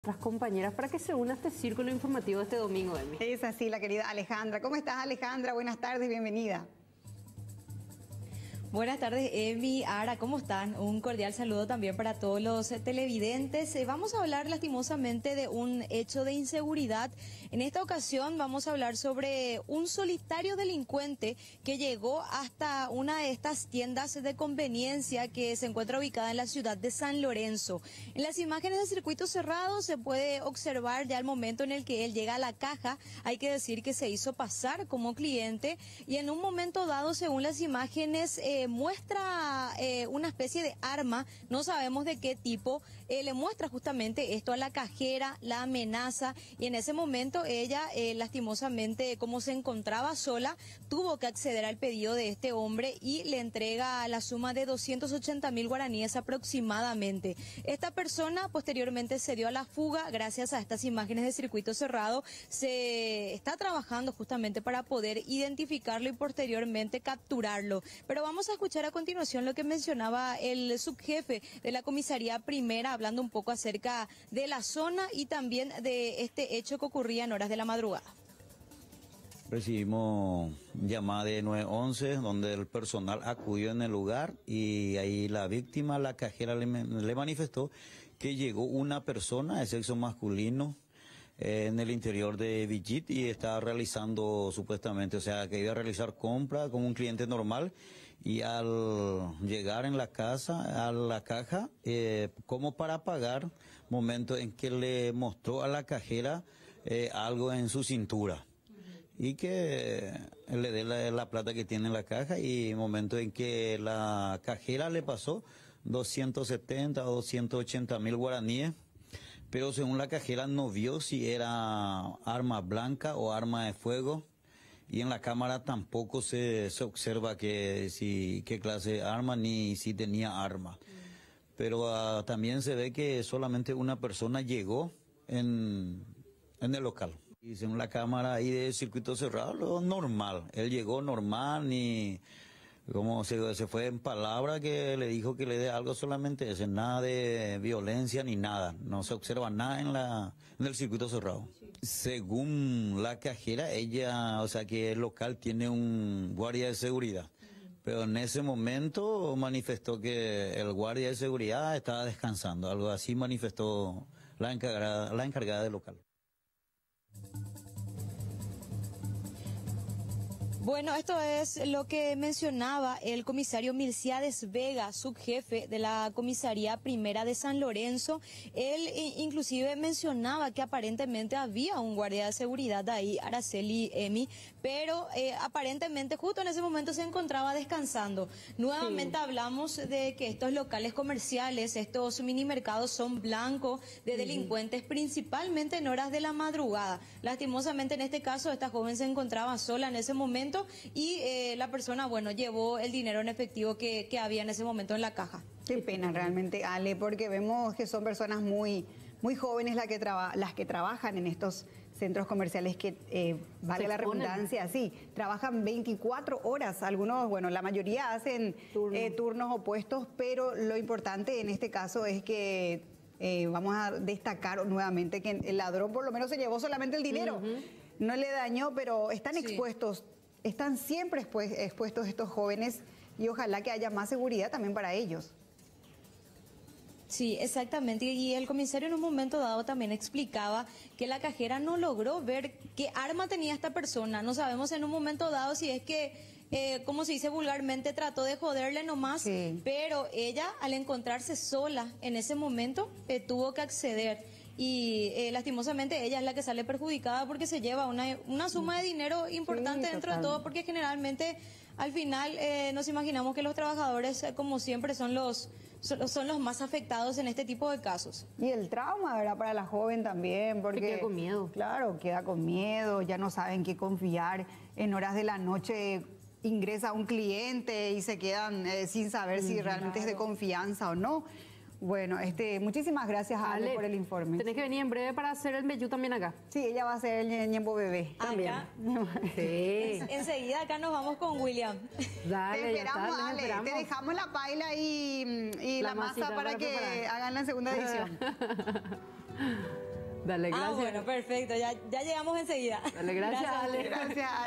nuestras compañeras para que se una a este círculo informativo de este domingo, Emi. Es así, la querida Alejandra. ¿Cómo estás, Alejandra? Buenas tardes, bienvenida. Buenas tardes, Emi, Ara, ¿cómo están? Un cordial saludo también para todos los televidentes. Vamos a hablar lastimosamente de un hecho de inseguridad. En esta ocasión vamos a hablar sobre un solitario delincuente que llegó hasta una de estas tiendas de conveniencia que se encuentra ubicada en la ciudad de San Lorenzo. En las imágenes de circuito cerrado se puede observar ya el momento en el que él llega a la caja. Hay que decir que se hizo pasar como cliente y en un momento dado, según las imágenes, muestra una especie de arma, no sabemos de qué tipo, le muestra justamente esto a la cajera, la amenaza, y en ese momento ella, lastimosamente, como se encontraba sola, tuvo que acceder al pedido de este hombre y le entrega la suma de 280.000 guaraníes aproximadamente. Esta persona posteriormente se dio a la fuga. Gracias a estas imágenes de circuito cerrado se está trabajando justamente para poder identificarlo y posteriormente capturarlo. Pero vamos a escuchar a continuación lo que mencionaba el subjefe de la comisaría primera, hablando un poco acerca de la zona y también de este hecho que ocurría en horas de la madrugada. Recibimos llamada de 911 donde el personal acudió en el lugar y ahí la víctima, la cajera, le manifestó que llegó una persona de sexo masculino en el interior de Vigit y estaba realizando supuestamente, o sea, que iba a realizar compra como un cliente normal, y al llegar en la casa, a la caja, como para pagar, momento en que le mostró a la cajera algo en su cintura y que le dé la plata que tiene en la caja, y momento en que la cajera le pasó 270 o 280.000 guaraníes. Pero según la cajera no vio si era arma blanca o arma de fuego, y en la cámara tampoco se observa qué clase de arma ni si tenía arma. Pero también se ve que solamente una persona llegó en el local. Y según la cámara ahí de circuito cerrado, lo normal. Él llegó normal, ni como se fue en palabra que le dijo que le dé algo solamente ese, nada de violencia ni nada, no se observa nada en el circuito cerrado. Según la cajera, ella, o sea que el local tiene un guardia de seguridad, pero en ese momento manifestó que el guardia de seguridad estaba descansando, algo así manifestó la encargada del local. Bueno, esto es lo que mencionaba el comisario Milciades Vega, subjefe de la comisaría primera de San Lorenzo. Él inclusive mencionaba que aparentemente había un guardia de seguridad ahí, Araceli, Emi, pero aparentemente justo en ese momento se encontraba descansando. Nuevamente hablamos de que estos locales comerciales, estos mini mercados son blancos de delincuentes, principalmente en horas de la madrugada. Lastimosamente en este caso esta joven se encontraba sola en ese momento y la persona, bueno, llevó el dinero en efectivo que había en ese momento en la caja. Qué pena realmente, Ale, porque vemos que son personas muy jóvenes las que trabajan en estos centros comerciales que, vale la redundancia, sí, trabajan 24 horas. Algunos, bueno, la mayoría hacen turnos opuestos, pero lo importante en este caso es que vamos a destacar nuevamente que el ladrón por lo menos se llevó solamente el dinero. No le dañó, pero están expuestos. Están siempre expuestos estos jóvenes y ojalá que haya más seguridad también para ellos. Sí, exactamente. Y el comisario en un momento dado también explicaba que la cajera no logró ver qué arma tenía esta persona. No sabemos en un momento dado si es que, como se dice vulgarmente, trató de joderle nomás, pero ella al encontrarse sola en ese momento tuvo que acceder. Y lastimosamente ella es la que sale perjudicada porque se lleva una suma de dinero importante dentro de todo, porque generalmente al final nos imaginamos que los trabajadores, como siempre, son los más afectados en este tipo de casos. Y el trauma, ¿verdad? Para la joven también, porque queda con miedo. Claro, queda con miedo, ya no saben qué confiar. En horas de la noche ingresa un cliente y se quedan sin saber si realmente es de confianza o no. Bueno, muchísimas gracias, Ale, por el informe. Tenés que venir en breve para hacer el meyú también acá. Sí, ella va a hacer el ñembo bebé también. Sí. Enseguida acá nos vamos con William. Dale, te esperamos, Ale. Te dejamos la paila y la masa para que hagan la segunda edición. Dale, gracias. Bueno, perfecto, ya llegamos enseguida. Dale, gracias, Ale. Gracias.